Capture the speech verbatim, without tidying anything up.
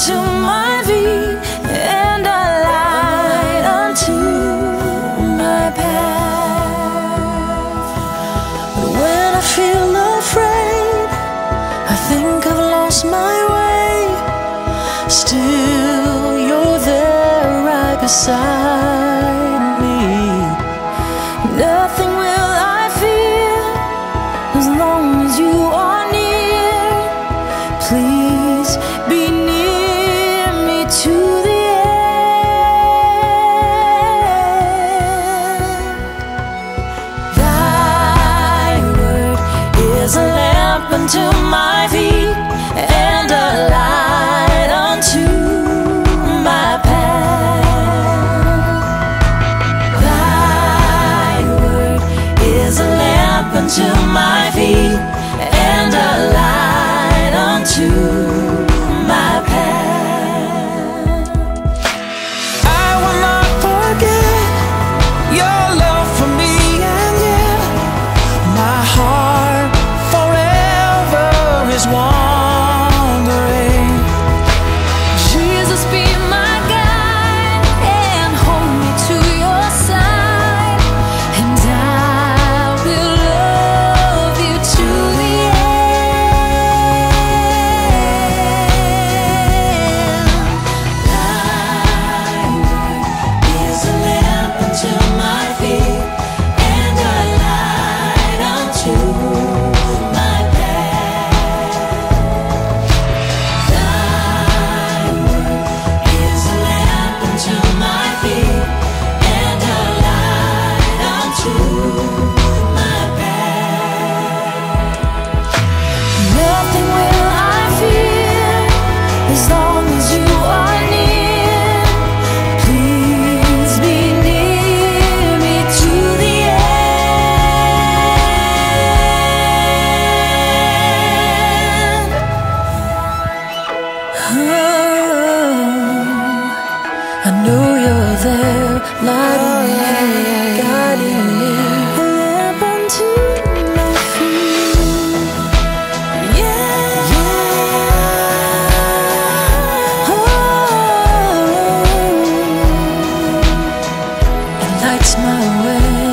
unto my feet and a light unto my path. But when I feel afraid, I think I've lost my way, still you're there right beside me. Nothing will I fear as long as you are near. Please be near me to the end. Thy word is a lamp unto my feet and a light unto my path. Thy word is a lamp unto my feet and a light unto my path. I will not forget your love for me, and yet my heart forever is wandering. Jesus, be my guide and hold me to your side, and I will love you to the end. Thy word is a lamp unto my feet and a light unto my path. Thy word is a lamp unto my feet and a light unto my path. Nothing will I fear as long as you are near. Please be near me to the end. Oh, I know you're there, lighting me, guiding me, a lamp unto my feet. Yeah, yeah. Oh, it lights my way.